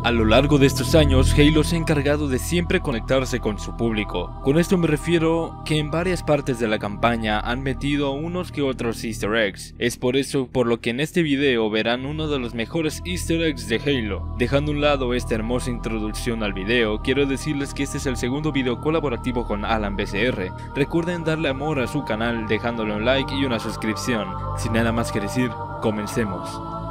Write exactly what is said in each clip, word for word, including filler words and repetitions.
A lo largo de estos años, Halo se ha encargado de siempre conectarse con su público. Con esto me refiero que en varias partes de la campaña han metido unos que otros easter eggs. Es por eso por lo que en este video verán uno de los mejores easter eggs de Halo. Dejando a un lado esta hermosa introducción al video, quiero decirles que este es el segundo video colaborativo con Alan B C R. Recuerden darle amor a su canal dejándole un like y una suscripción. Sin nada más que decir, comencemos.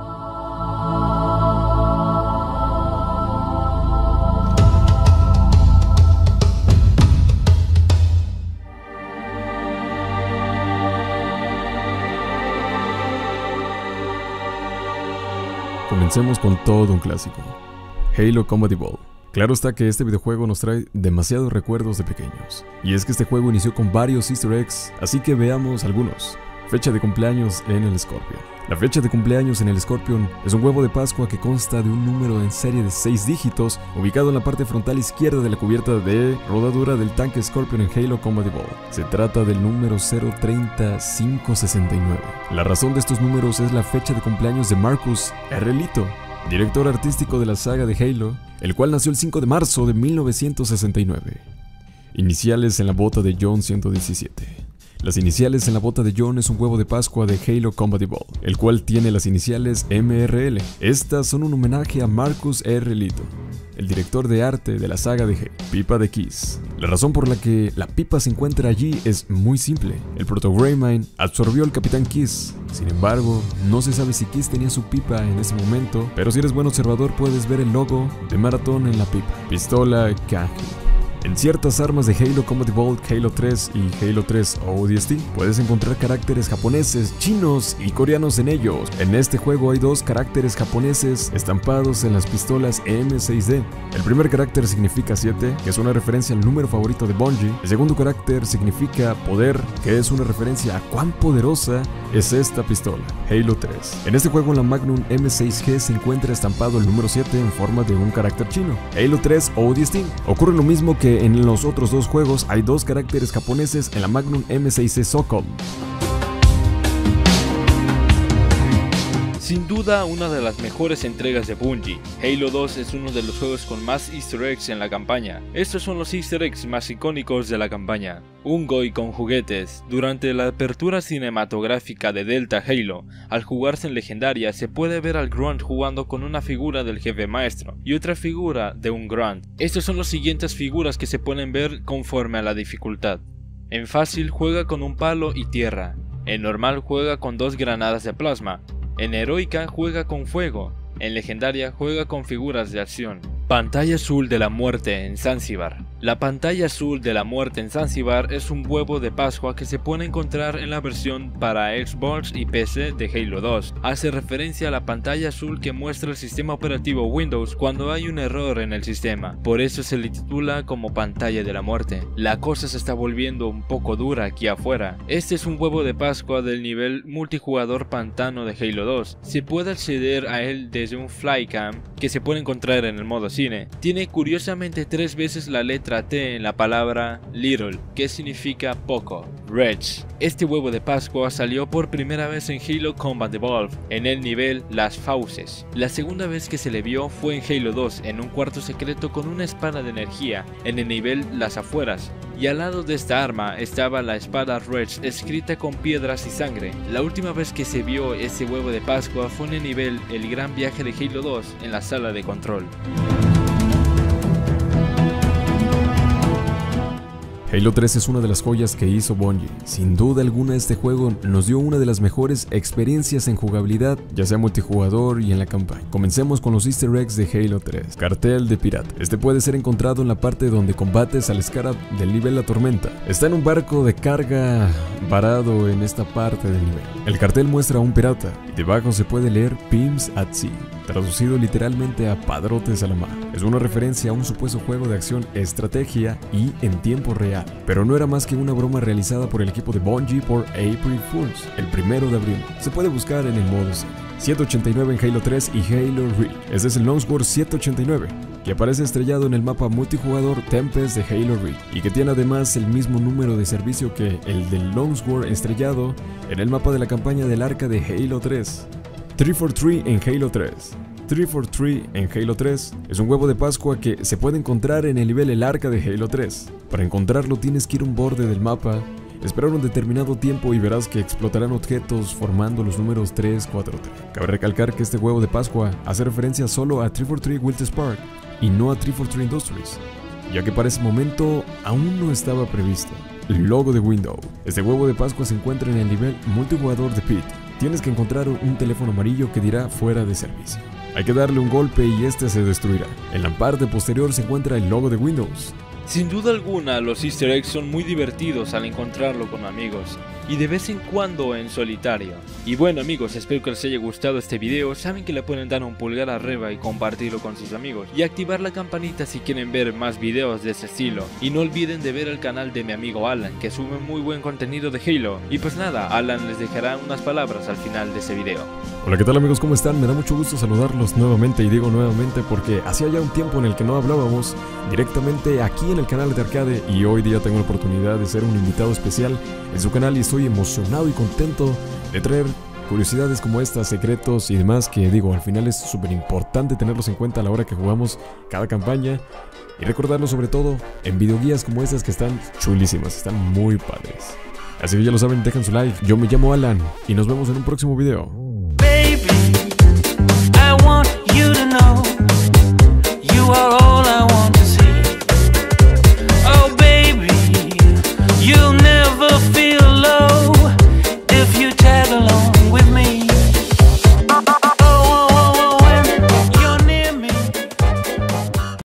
Comencemos con todo un clásico, Halo Combat Evolved. Claro está que este videojuego nos trae demasiados recuerdos de pequeños, y es que este juego inició con varios easter eggs, así que veamos algunos. Fecha de cumpleaños en el Scorpion. La fecha de cumpleaños en el Scorpion es un huevo de Pascua que consta de un número en serie de seis dígitos ubicado en la parte frontal izquierda de la cubierta de rodadura del tanque Scorpion en Halo Combat Evolved. Se trata del número cero treinta mil quinientos sesenta y nueve. La razón de estos números es la fecha de cumpleaños de Marcus R. Lito, director artístico de la saga de Halo, el cual nació el cinco de marzo de mil novecientos sesenta y nueve. Iniciales en la bota de John ciento diecisiete. Las iniciales en la bota de John es un huevo de Pascua de Halo Combat Evolved, el cual tiene las iniciales M R L. Estas son un homenaje a Marcus R. Lito, el director de arte de la saga de Halo, pipa de Kiss. La razón por la que la pipa se encuentra allí es muy simple. El Proto-Greymane absorbió al Capitán Kiss. Sin embargo, no se sabe si Kiss tenía su pipa en ese momento, pero si eres buen observador puedes ver el logo de Marathon en la pipa. Pistola Kagi. En ciertas armas de Halo Combat Evolved, Halo tres y Halo tres O D S T puedes encontrar caracteres japoneses, chinos y coreanos en ellos. En este juego hay dos caracteres japoneses estampados en las pistolas M seis D. El primer carácter significa siete, que es una referencia al número favorito de Bungie. El segundo carácter significa poder, que es una referencia a cuán poderosa es esta pistola, Halo tres. En este juego en la Magnum M seis G se encuentra estampado el número siete en forma de un carácter chino. Halo tres O D S T. Ocurre lo mismo que en los otros dos juegos, hay dos caracteres japoneses en la Magnum M seis C Sokol. Sin duda una de las mejores entregas de Bungie, Halo dos es uno de los juegos con más easter eggs en la campaña. Estos son los easter eggs más icónicos de la campaña. Un Goi con juguetes. Durante la apertura cinematográfica de Delta Halo, al jugarse en Legendaria se puede ver al Grunt jugando con una figura del jefe maestro y otra figura de un Grunt. Estas son las siguientes figuras que se pueden ver conforme a la dificultad. En fácil juega con un palo y tierra. En normal juega con dos granadas de plasma. En heroica juega con fuego, en legendaria juega con figuras de acción. Pantalla azul de la muerte en Zanzibar. La pantalla azul de la muerte en Zanzibar es un huevo de Pascua que se puede encontrar en la versión para Xbox y P C de Halo dos. Hace referencia a la pantalla azul que muestra el sistema operativo Windows cuando hay un error en el sistema. Por eso se le titula como pantalla de la muerte. La cosa se está volviendo un poco dura aquí afuera. Este es un huevo de Pascua del nivel multijugador pantano de Halo dos. Se puede acceder a él desde un flycam que se puede encontrar en el modo cine. Tiene curiosamente tres veces la letra T en la palabra Little, que significa poco. Reg. Este huevo de Pascua salió por primera vez en Halo Combat Evolved, en el nivel Las Fauces. La segunda vez que se le vio fue en Halo dos, en un cuarto secreto con una espada de energía, en el nivel Las Afueras. Y al lado de esta arma estaba la espada Reg escrita con piedras y sangre. La última vez que se vio ese huevo de Pascua fue en el nivel El Gran Viaje de Halo dos, en la sala de control. Halo tres es una de las joyas que hizo Bungie. Sin duda alguna este juego nos dio una de las mejores experiencias en jugabilidad, ya sea multijugador y en la campaña. Comencemos con los easter eggs de Halo tres. Cartel de pirata. Este puede ser encontrado en la parte donde combates al Scarab del nivel La Tormenta. Está en un barco de carga varado en esta parte del nivel. El cartel muestra a un pirata y debajo se puede leer Pimps at Sea, traducido literalmente a padrotes a la mar. Es una referencia a un supuesto juego de acción, estrategia y en tiempo real, pero no era más que una broma realizada por el equipo de Bungie por April Fools, el primero de abril. Se puede buscar en el modo cine. ciento ochenta y nueve en Halo tres y Halo Reach. Este es el Longsword ciento ochenta y nueve, que aparece estrellado en el mapa multijugador Tempest de Halo Reach, y que tiene además el mismo número de servicio que el del Longsword estrellado en el mapa de la campaña del arca de Halo tres. trescientos cuarenta y tres en Halo tres. three for three en Halo tres es un huevo de Pascua que se puede encontrar en el nivel El Arca de Halo tres. Para encontrarlo tienes que ir a un borde del mapa, esperar un determinado tiempo y verás que explotarán objetos formando los números tres cuatro tres. Cabe recalcar que este huevo de Pascua hace referencia solo a three for three Wiltes Park y no a three for three Industries, ya que para ese momento aún no estaba previsto. El logo de Windows. Este huevo de Pascua se encuentra en el nivel multijugador de Pit. Tienes que encontrar un teléfono amarillo que dirá fuera de servicio. Hay que darle un golpe y este se destruirá. En la parte posterior se encuentra el logo de Windows. Sin duda alguna, los easter eggs son muy divertidos al encontrarlo con amigos, y de vez en cuando en solitario. Y bueno amigos, espero que les haya gustado este video. Saben que le pueden dar un pulgar arriba y compartirlo con sus amigos, y activar la campanita si quieren ver más videos de ese estilo. Y no olviden de ver el canal de mi amigo Alan, que sube muy buen contenido de Halo. Y pues nada, Alan les dejará unas palabras al final de ese video. Hola, ¿qué tal amigos? ¿Cómo están? Me da mucho gusto saludarlos nuevamente, y digo nuevamente porque hacía ya un tiempo en el que no hablábamos directamente aquí en el canal de Arcade, y hoy día tengo la oportunidad de ser un invitado especial en su canal y estoy emocionado y contento de traer curiosidades como estas, secretos y demás, que digo, al final es súper importante tenerlos en cuenta a la hora que jugamos cada campaña, y recordarlo sobre todo en videoguías como estas que están chulísimas, están muy padres. Así que ya lo saben, dejen su like. Yo me llamo Alan y nos vemos en un próximo video. Baby, I want you to know you are